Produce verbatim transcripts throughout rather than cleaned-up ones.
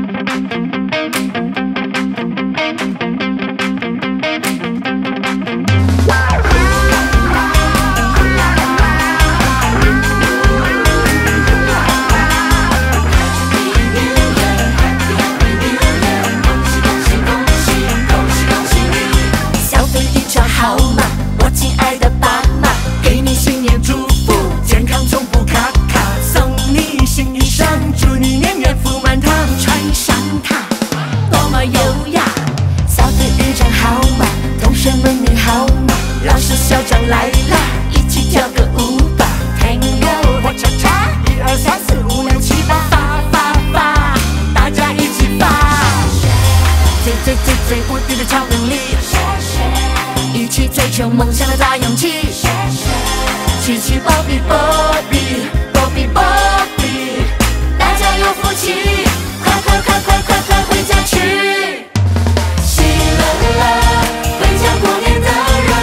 校长来啦，一起跳个舞吧 ，Tango 或恰恰，一二三四五六七八，发发发，大家一起发，最最最最无敌的超能力，一起追求梦想的大勇气，起起波比波比波比波比，大家有福气，快快快快快快回家去，喜乐乐，回家过年的。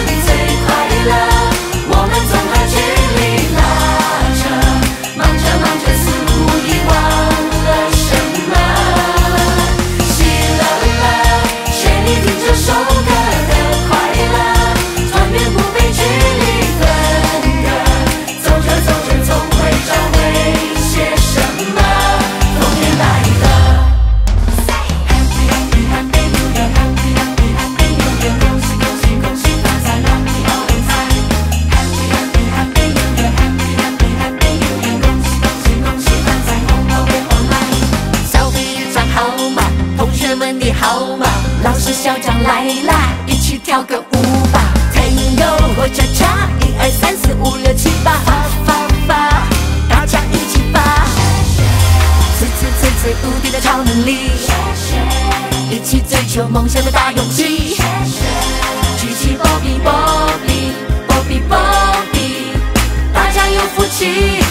你好吗？老师校长来啦，一起跳个舞吧 ，Tango 或恰恰，一二三四五六七八，发发发，大家一起发，最最最最无敌的超能力，一起追求梦想的大勇气，举起波比波比波比波比，大家有福气。